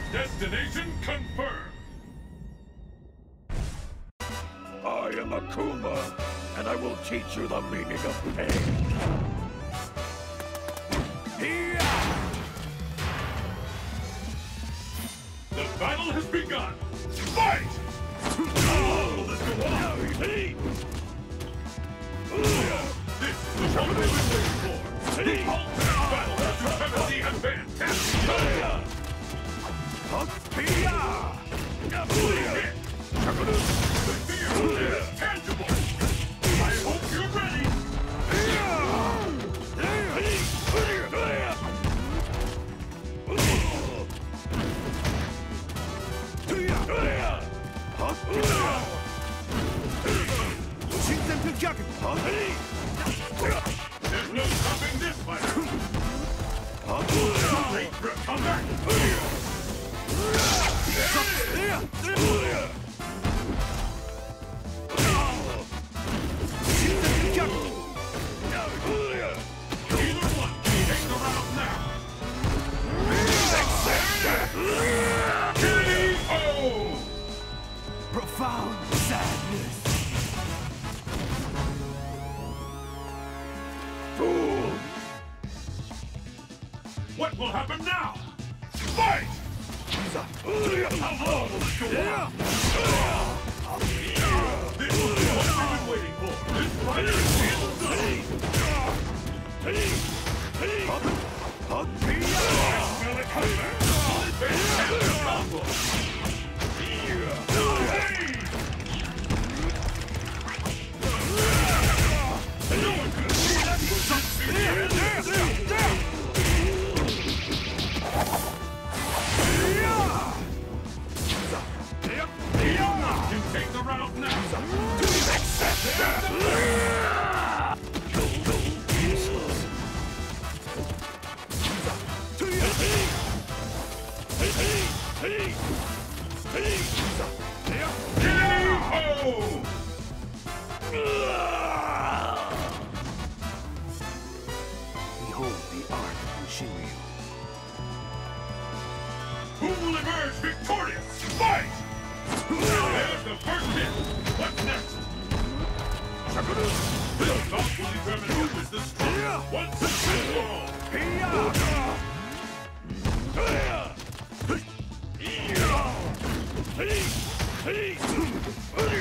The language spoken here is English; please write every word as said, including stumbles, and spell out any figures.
Destination confirmed! I am Akuma, and I will teach you the meaning of pain. The battle has begun! Fight! Oh, let's go on! This is the one we've been waiting for! The ultimate battle of supremacy and fantastic! The fear is tangible! I hope you're ready! There's no stopping this fighter! Late for a comeback! Either one can take the round now! K O! Profound sadness. Fool! What will happen now? Fight! How long will this go on? This is what we've been waiting for! This fighter is feeling good! I smell a comeback! Fantastic combo! No one could have seen that move! You take the round now! Behold the art of Bushinryu. Who will emerge victorious? Fight! There's the first hit! What's next? This bout will determine who is the strongest once and for all! Hey!